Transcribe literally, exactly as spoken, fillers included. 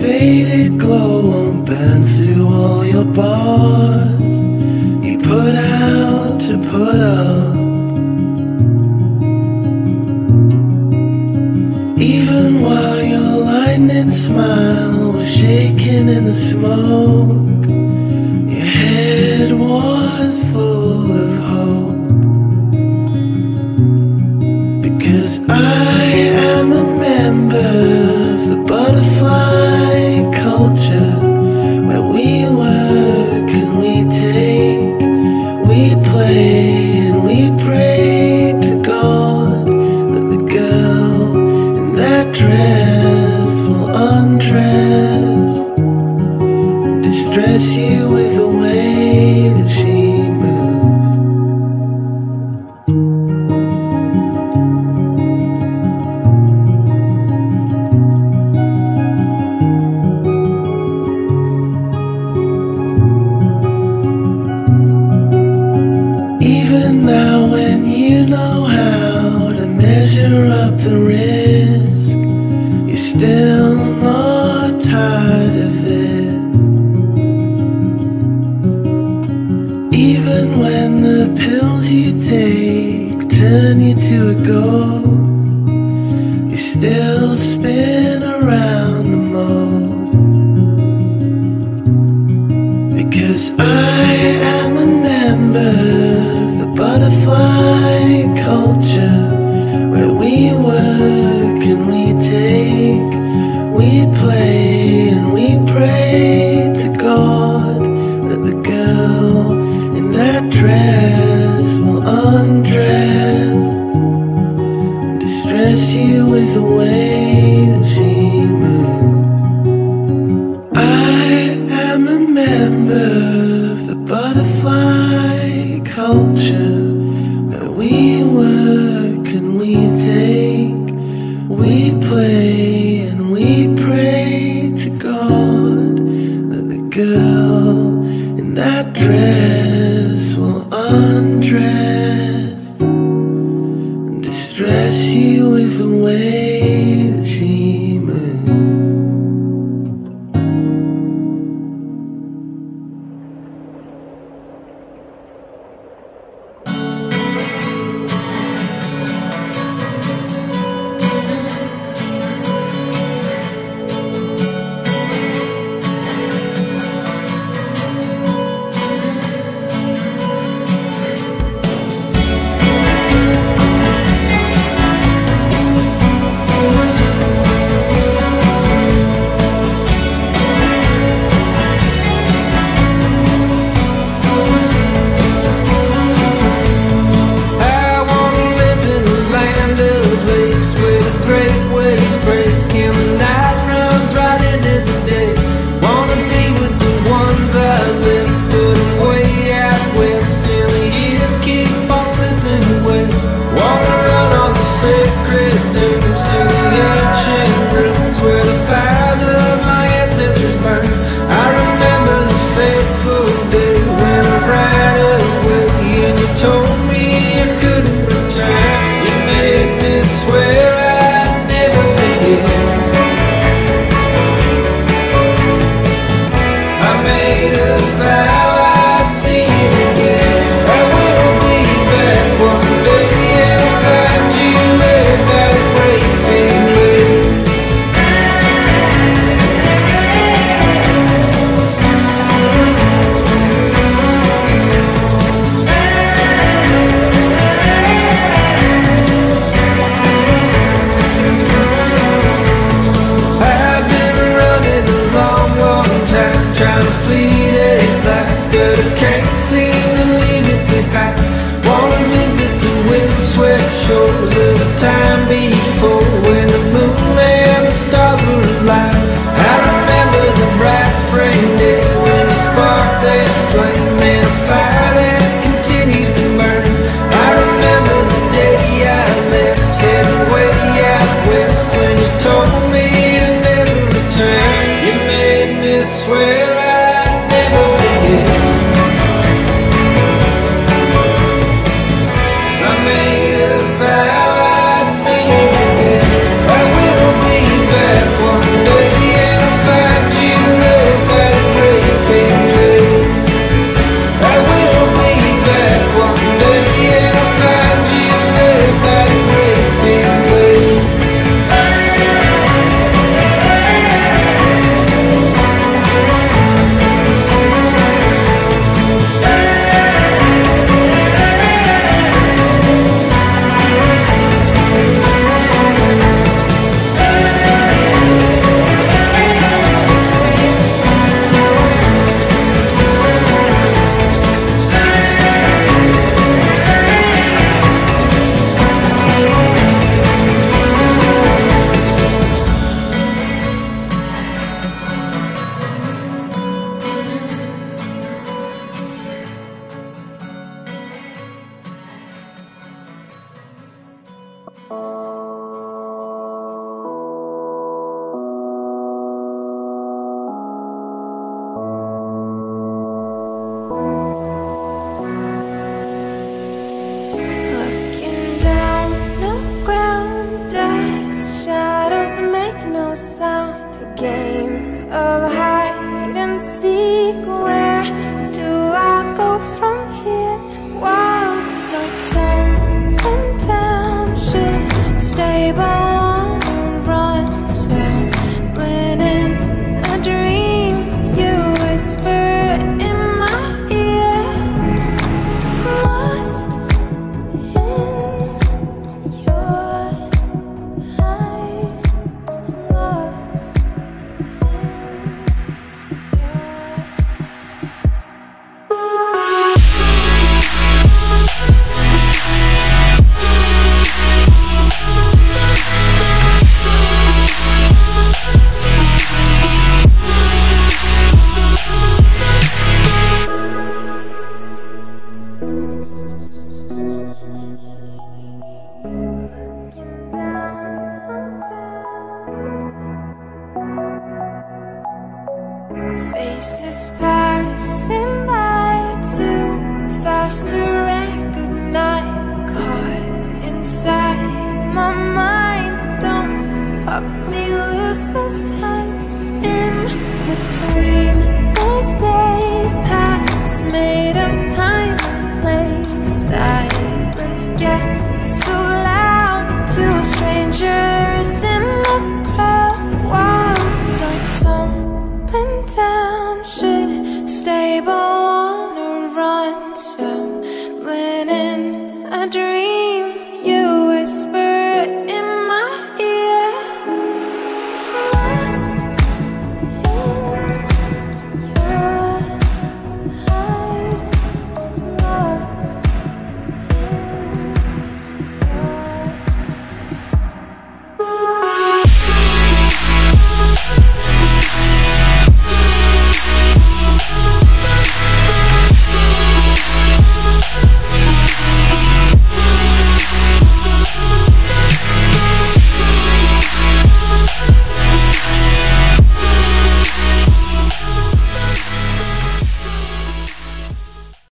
faded glow won't burn through all your bars you put out to put up. Even while your lightning smile was shaking in the smoke, your head was full of hope. Because I am a member of the butterfly culture, where we work and we take, we play and we pray to God that the girl in that dress will undress and distress you with the way that she moves. Even now when you know how to measure up the risk, you're still not tired of this. Even when the pills you take turn you to a ghost, you still spin around the most. Because I am a member butterfly culture, where we work and we take, we play and we pray to God that the girl in that dress will undress and distress you with the way that she moves. I am a member of the butterfly culture, where we work and we take, we play and we pray to God that the girl in that dress will undress and distress you with the way that she moves. Back one day and find you laid by the great race is passing by too fast to